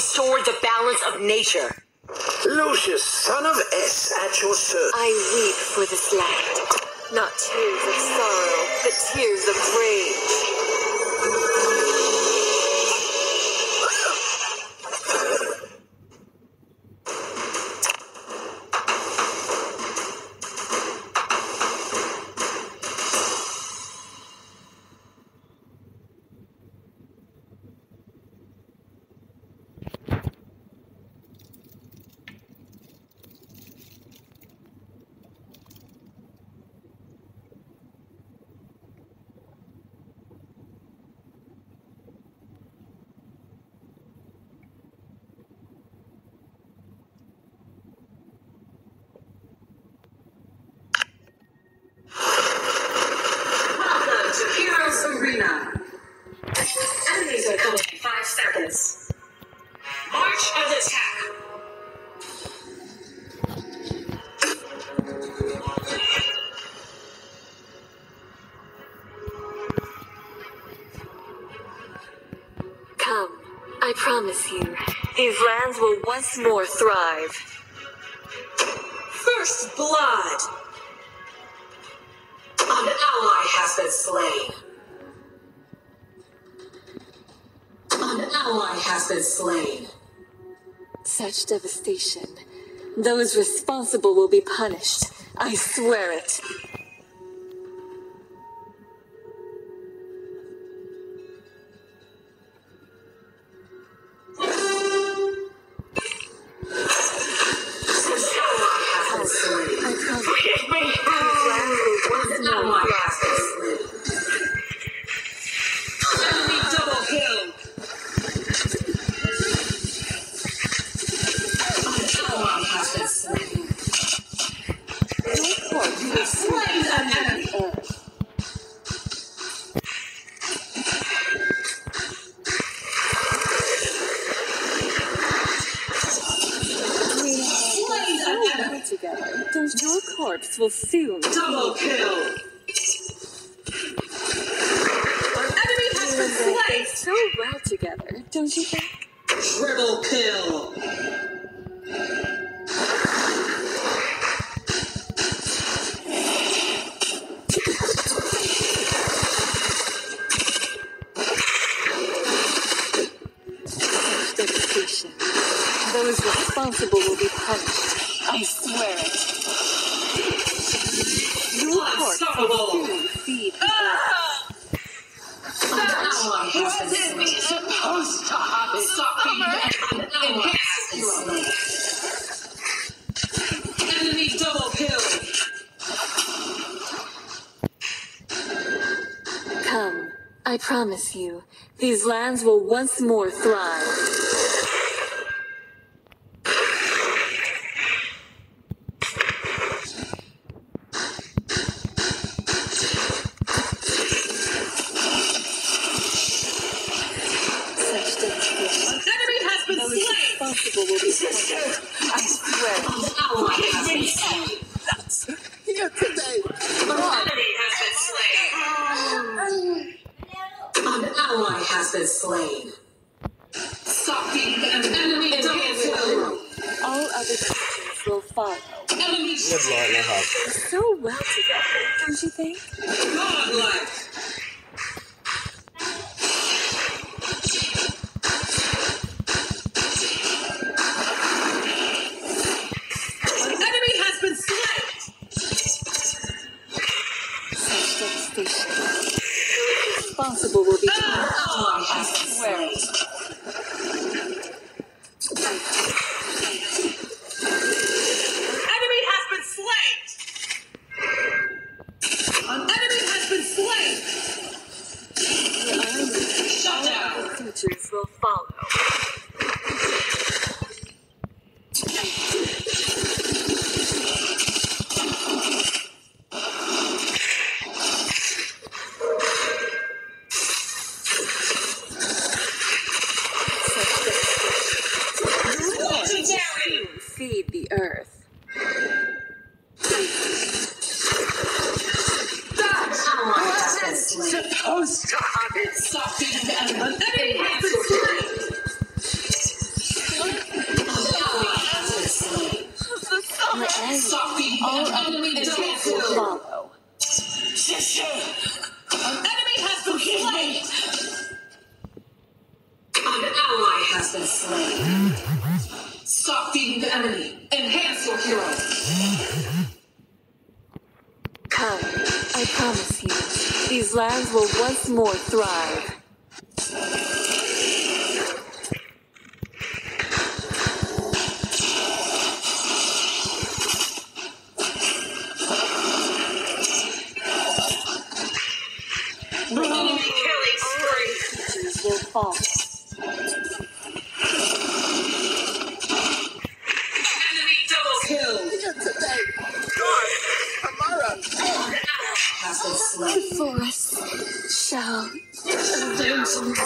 restore the balance of nature. Lucius, son of S, at your service. I weep for this land. Not tears of sorrow, but tears of rage. Arena. Enemies are coming in 5 seconds. March and attack. Come, I promise you, these lands will once more thrive. First blood. An ally has been slain. An ally has been slain. Such devastation. Those responsible will be punished. I swear it. Your corpse will soon. Double kill! Our enemy has been slain! So well together, don't you think? Triple kill! Such devastation. Those responsible will be punished. I swear it. Your corpse will soon feed the earth. Wasn't we supposed to have it? Enemy double kill! Come, I promise you, these lands will once more thrive. Responsible will be punished. I swear. An ally has been slain. Here today. An ally has been slain. Stopping an enemy double kill. All other creatures will follow. Enemy เรียบร้อยแล้วครับ So well together, don't you think? godlike. Responsible will be punished. I swear it. Enemy has been slain. An enemy has been slain. Shut down. The creatures will follow. Feed the earth. Supposed to have it. An enemy has been slain. Stalking All the other enemy creatures double will kill. follow. An enemy has been slain. An ally has been slain. Stop feeding the enemy. Enhance your hero. Come, I promise you, these lands will once more thrive. Enemy killing spree. Creatures will fall. Enemy double kill. Has been slain. Forest shall avenge me.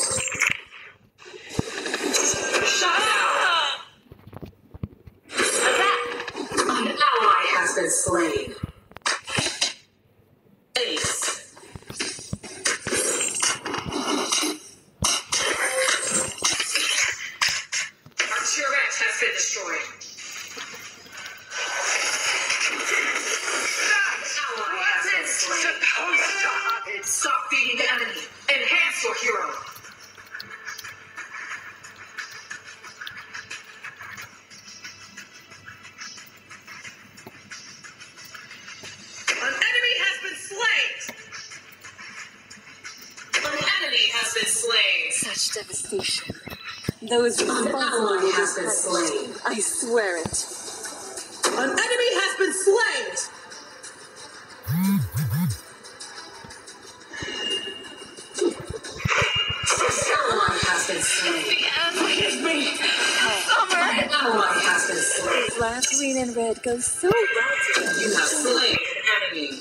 Shut down. An ally has been slain. Ace. Our turret has been destroyed. Ally has been slain. Stop feeding the enemy. Enhance your hero. An enemy has been slain. An enemy has been slain. Such devastation. Those responsible ally will be has been punished. slain. I swear it. An enemy has been slain. Ally has been slain. An ally has been slain. Black, green, and red go so well together. You have slain an enemy.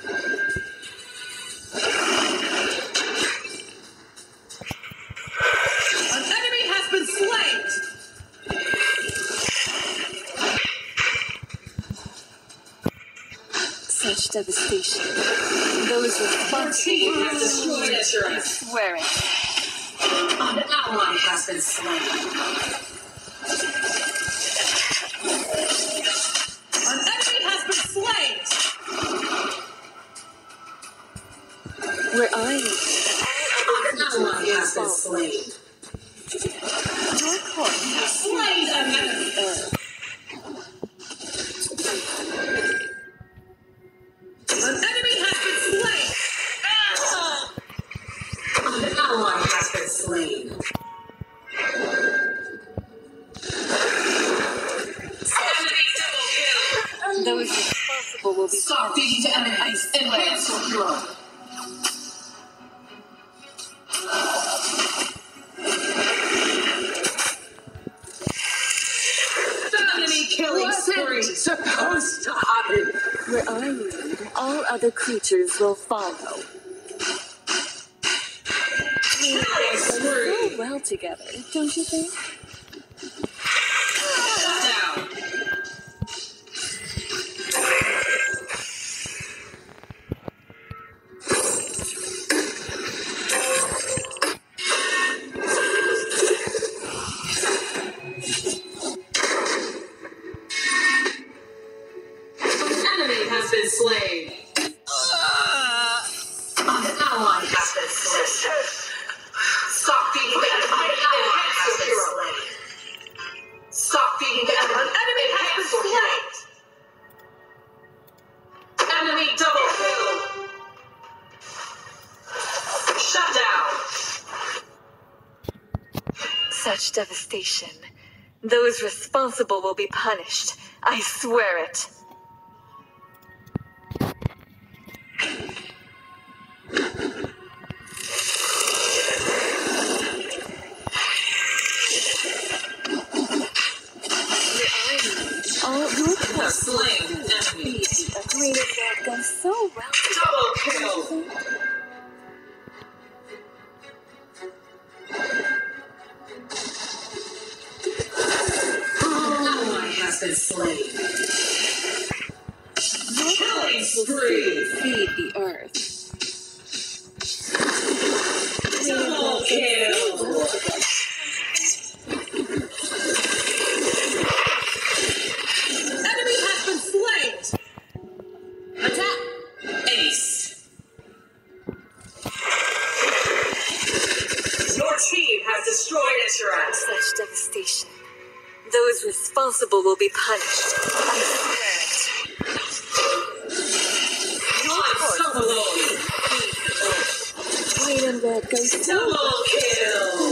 An enemy has been slain. Such devastation. Those responsible will be destroyed a punished. I turret. swear it. An ally has been slain. An enemy has been slain. Where I am, An ally has been slain. your court Slain an enemy. An enemy has been slain. An ally has been slain. Enemy double kill. those responsible will be Stop punished. feeding to enemies. Enhance your hero. Enemy killing spree. Supposed to happen. Where I lead, all other creatures will follow. Killing So spree. well together, don't you think? Shut down. An enemy has been slain. An ally has been slain. Stop feeding the enemy. An ally has been slain. Stop feeding the enemy. An enemy has been slain. Enemy double kill. Shut down. Such devastation. Those responsible will be punished. I swear it. All your courts Slain enemy. a green and red go so well Double kill. together. An ally has been slain. Killing spree. Feed the earth. Double kill. Enemy has been slain. responsible will be punished. I Unstoppable. swear. Wait and there goes. Double kill.